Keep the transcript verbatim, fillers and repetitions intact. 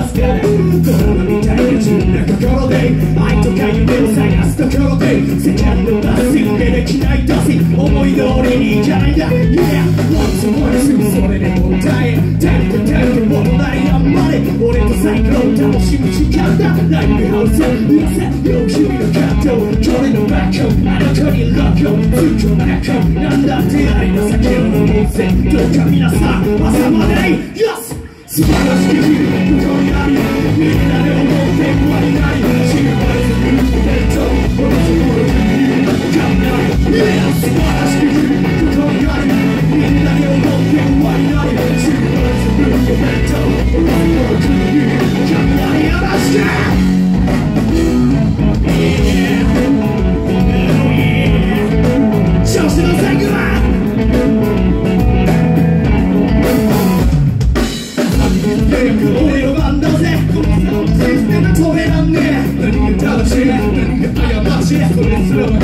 ますから。どうみたいな自分の心で愛とか夢を探すところで世界のまっすぐでできないとし思い通りにいかないんだ Yeah Once more すぐそれでも歌え誰か誰か物なりあんまり俺とサイクロン楽しむ時間だライブハウス皆さん要求の葛藤これのバックあなたにロック通常なくなんだってありの酒を飲もうぜどうか皆さん朝まで Yes 素晴らしき日々ここにありみんなで思って終わりないシルバーズムーブメントこのところに考え Yeah 素晴らしき日々ここにありみんなで思って終わりないシルバーズムーブメントこのところに考えやらして Yeah Oh yeah 調子の最後は俺の番だぜこのシステム止めらんねえ何が正しい何が過ちそれすらも